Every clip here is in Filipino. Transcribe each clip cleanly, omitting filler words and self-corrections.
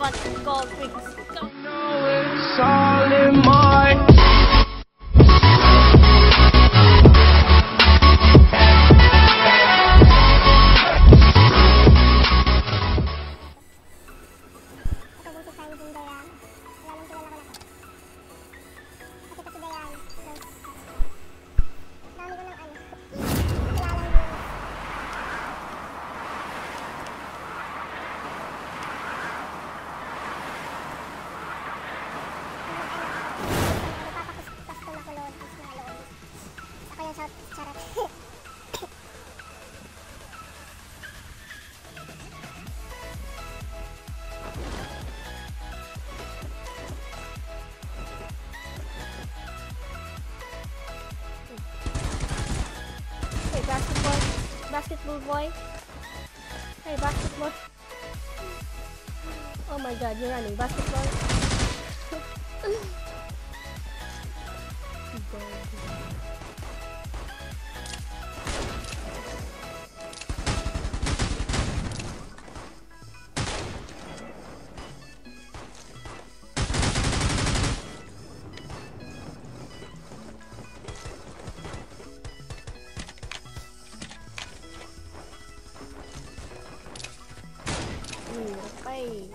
what you call fix. know it's all in my Basketball boy. Hey, basketball. Oh my god, you're running. Basketball. Bye.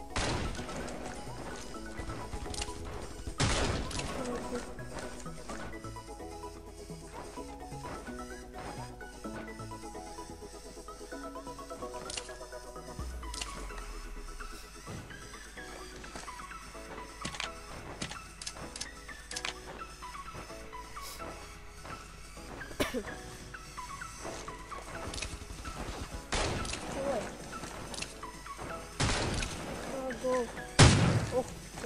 Go. Oh.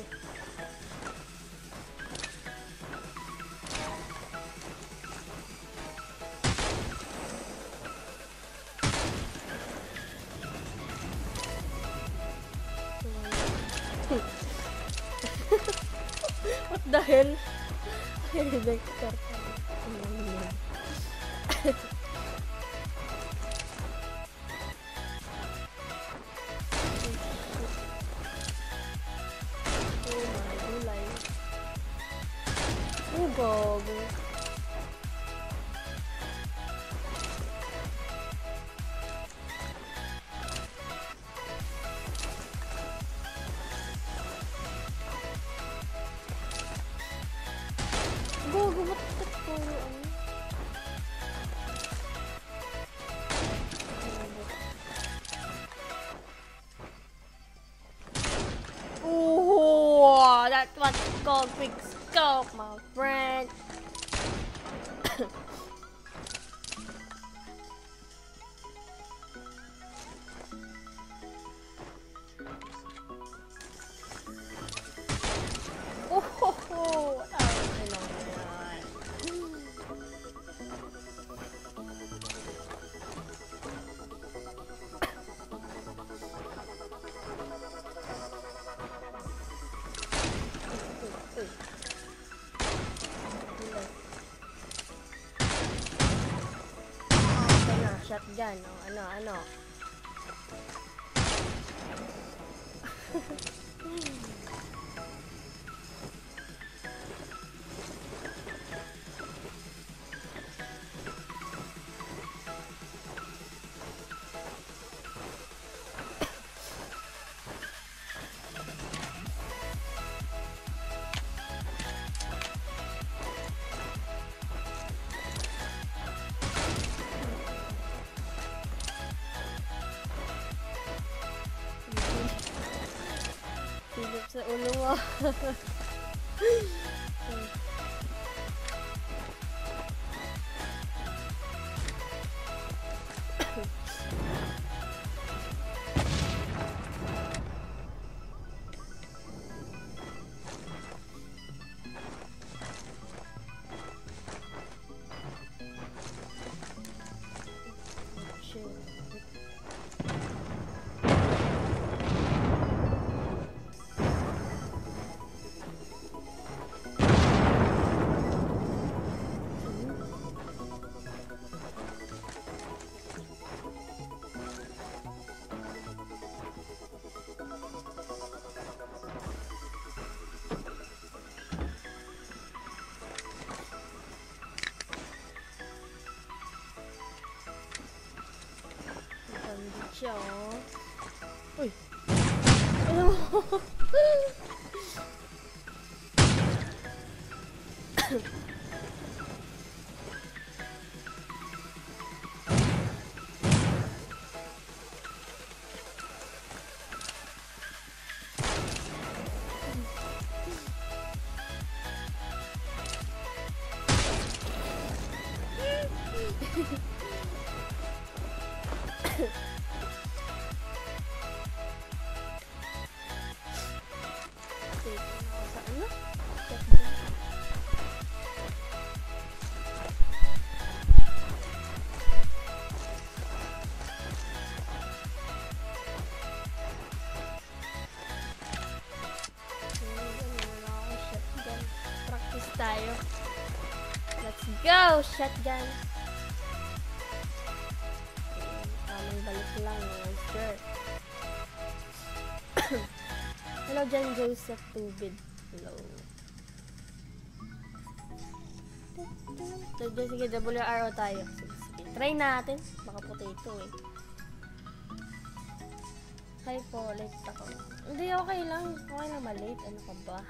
What the hell? Vector. Go. What the fuck? Oh, that's what's called quick scope, my friend. Oh, I know that. Shotgun, ano. Silip sa ulo mo. siya, oh. Uy. Ano? Tayo. Let's go, shotgun. Tamang balik lang, sure. Hello dyan, Joseph Tubid. Hello. Sige, WRO tayo. Sige, try natin. Baka potato eh. Hi po, late ako. Hindi, okay lang. Okay na malate. Ano ka ba?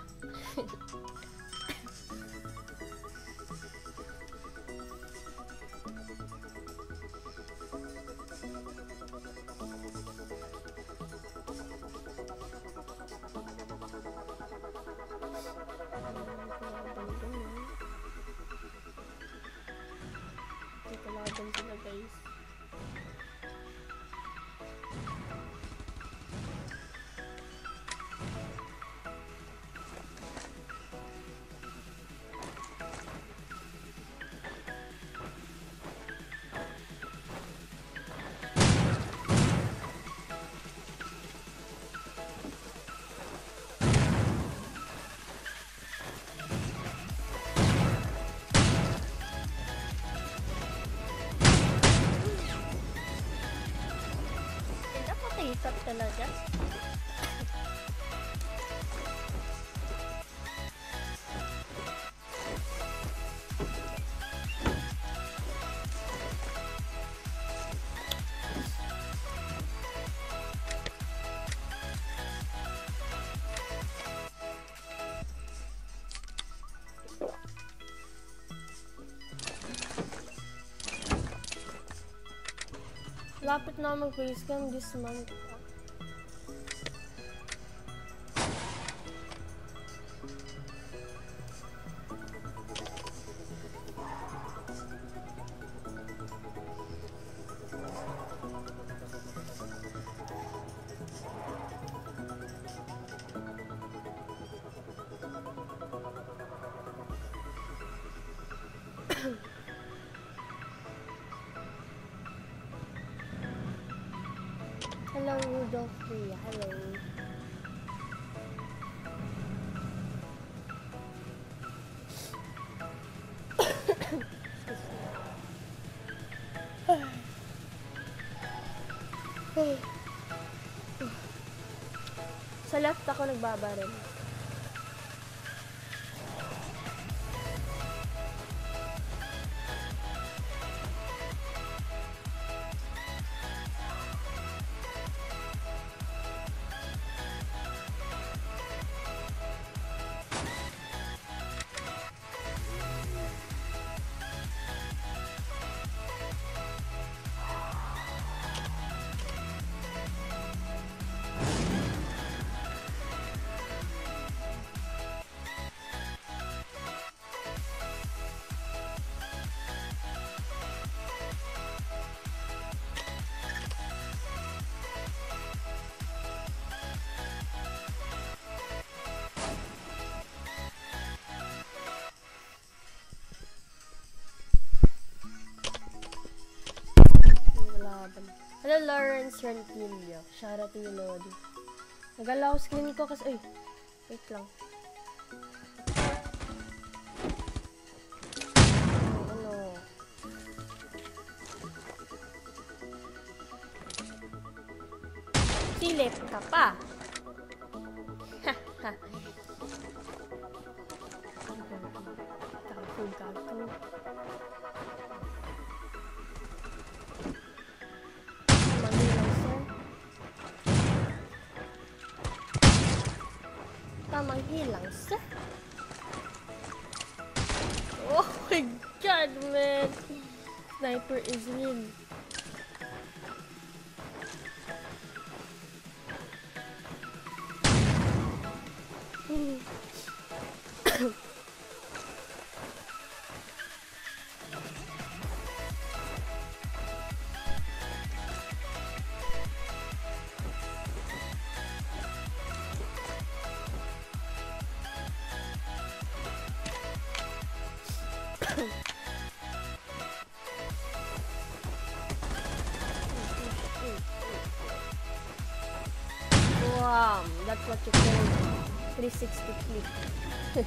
Sila guys. Isap talaga. Lapit na mag-facecam this month. Hello, Rudolph Ria. Hello. Sa left ako nagbabaril. Hello, Lawrence Rantilio. Shoutout to you, Lodi. Nagalaw screen ko kasi... Uy! Wait lang. Ano? Silip ka pa! Ha! Ha! Gago. Manila, sir. Yes. Oh my god, man. Sniper is real. Wow, that's what you call 360 clip.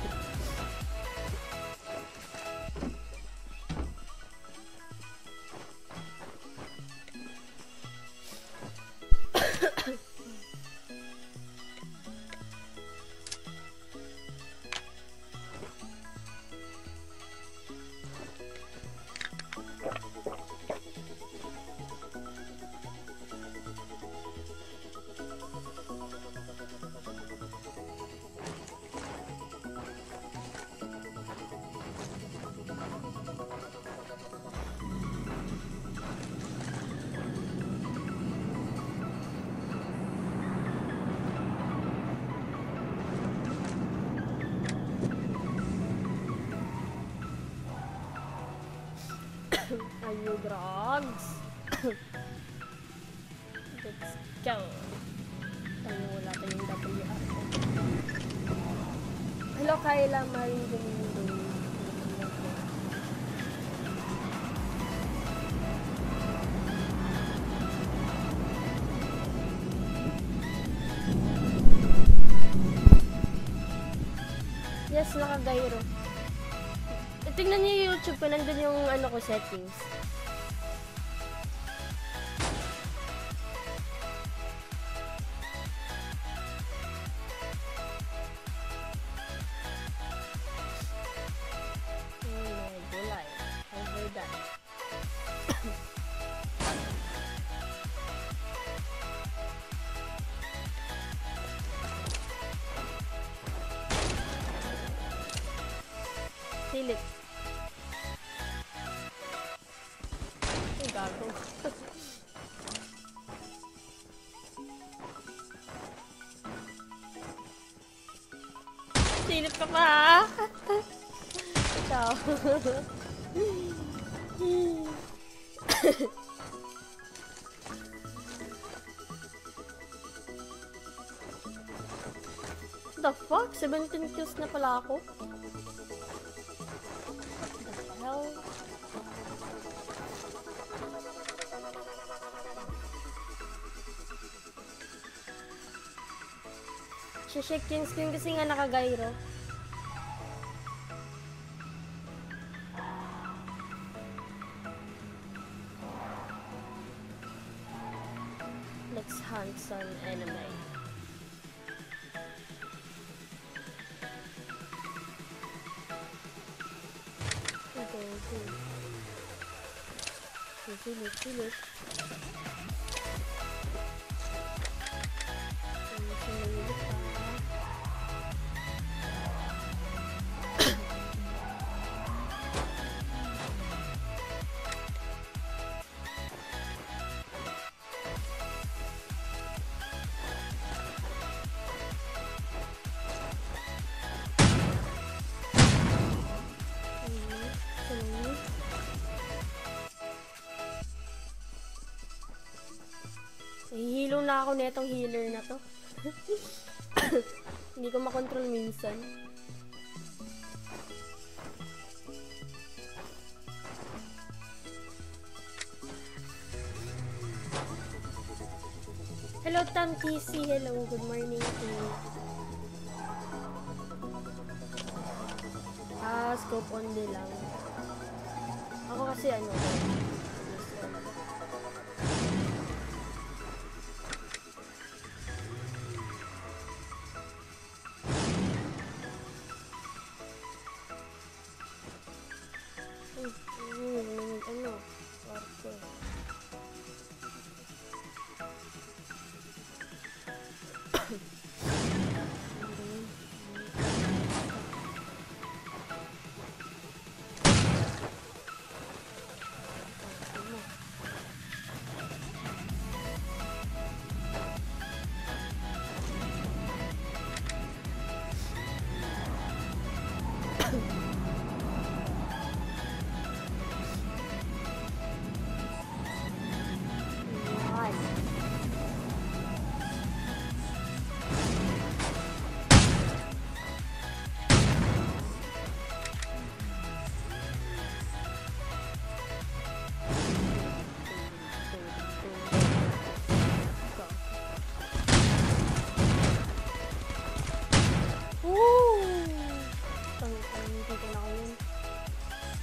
Are you drugs? Let's go. Tayo wala tayong WR. Hello, Kyla, Marie Domingo. Yes, naka-gyro. Tingnan niyo yung YouTube ko, nandun yung ano ko settings. Gulay. Over that. Silit. Gago. Silip ka pa. Ciao. The fuck? 17 kills na pala ako? What the hell? Shake yung screen kasi nga naka-gyro. Let's hunt some enemy. Okay. Silit. Nahihilo na ako netong healer na to. Hindi ko makontrol minsan. Hello, Tam TC. Hello, good morning to you. Scope only lang. Ako kasi ano,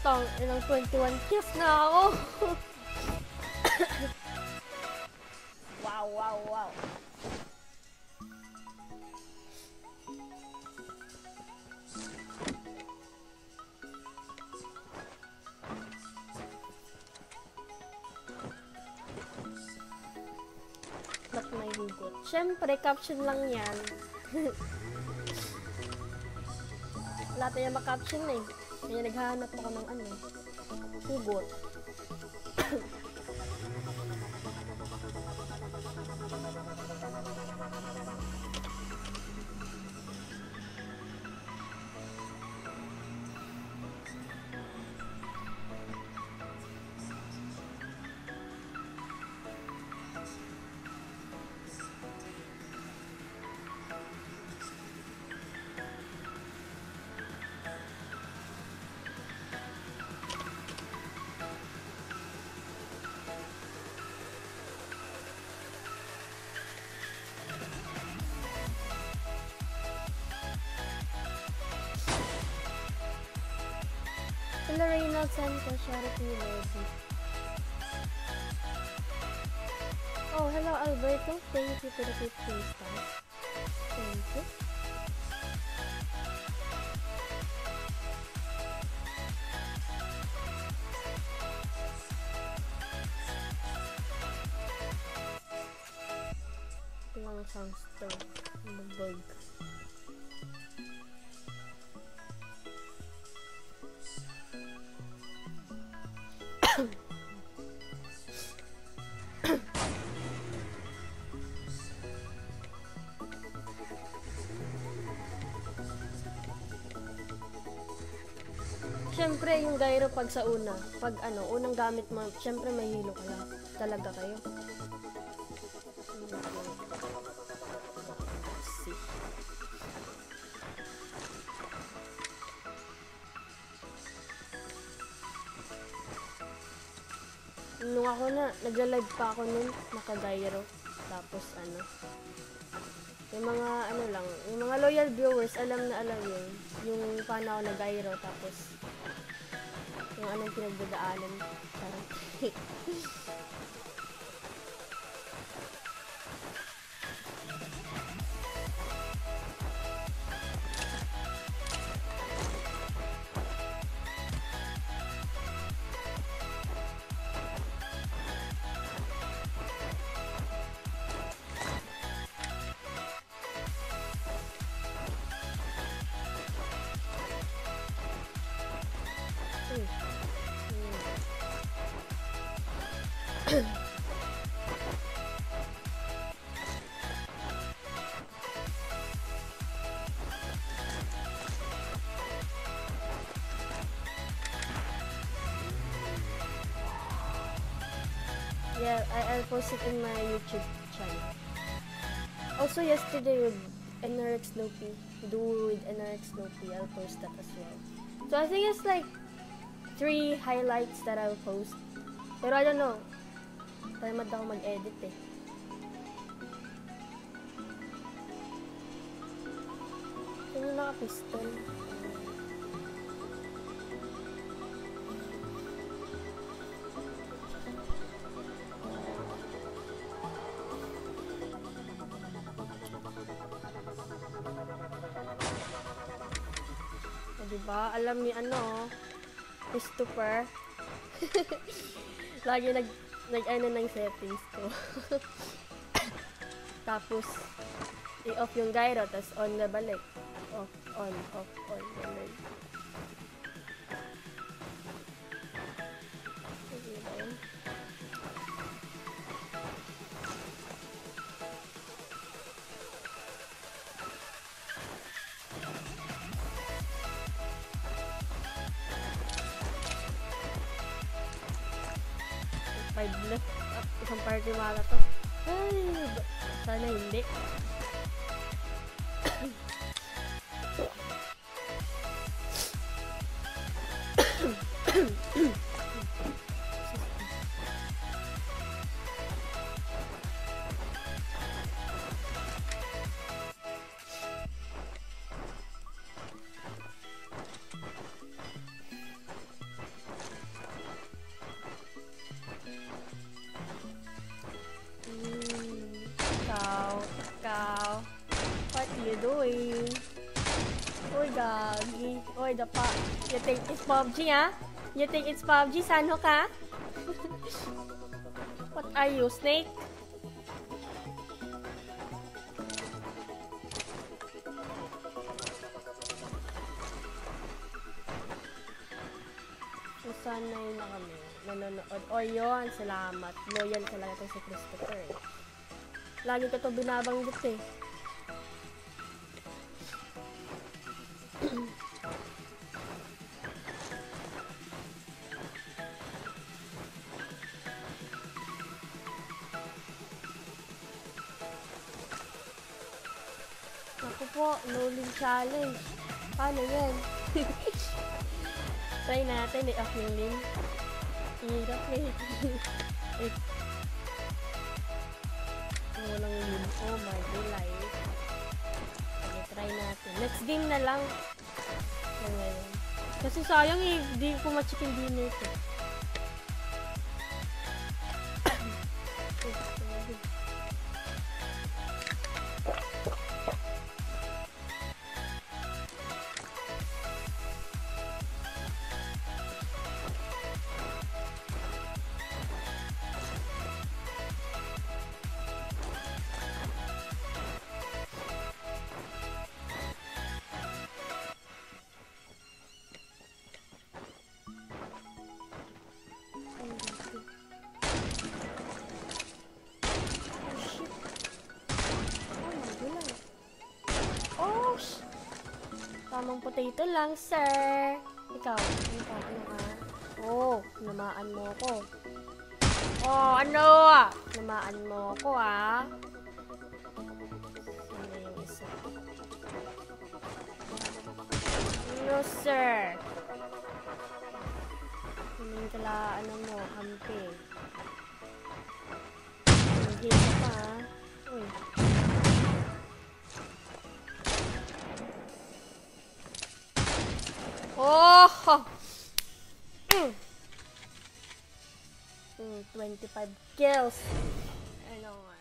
Tang, ilang 21 kills na ako. Wow, wow, wow. Ba't may hugot? Siyempre, caption lang yan. Wala tayong makaption na eh. Kaya naghahanap ako ng ano, hugot. Hello, Reynald Santos. Shout out to you, Lady. Oh, hello, Alberto. Thank you for the 15 stars. Thank you. Lang sounds to. Bug. Siyempre, yung gyro pag sa pag unang gamit mo, siyempre may hilo ka lang. Talaga kayo. See. Nung ako nagla-live pa ako nun, naka-gyro. Tapos yung mga yung mga loyal viewers, alam yun. Yung paano ako nag-gyro, tapos yung anong pinagdadaanan. Parang yeah, I'll post it in my YouTube channel. Also yesterday with NRX Snoopy, with NRX Snoopy, I'll post that as well. So I think it's like 3 highlights that I'll post. Pero I don't know. Tamad ako mag-edit eh. Sino naka-pistol? Diba? Alam ni Christopher. Lagi nag-ano ng settings ko. Tapos, i-off yung gyro, tapos on na balik. Off, on, off, on, balik. Sige ba yun? Left isang party mala to. Ay, sana hindi. Ikaw. What you doing? Uy, gagi. Uy, dapa. You think it's PUBG, ha? You think it's PUBG, Sanho ka? What are you, snake? So, sanay na kami. Nanonood. O, yun. Salamat. Loyal talaga ito si Christopher. Lagi ko ito binabanggit eh. Naku po, no-link challenge. Paano yan? Try natin i-off yung link. Hirap eh. Walang link. Oh my god. Okay, try natin. Next game na lang. Ngayon. Kasi sayang eh, di ko ma-chicken dinner ito. Tamang potato lang, sir. Ikaw, ano ka? Oh, namaan mo ako. Oh, ano? Namaan mo ako, ah. Ano yung isa? No, sir. Hindi kala, ano mo, kampi. Hindi ka pa, ah. Uy. Oh! 25 kills. Ano nga.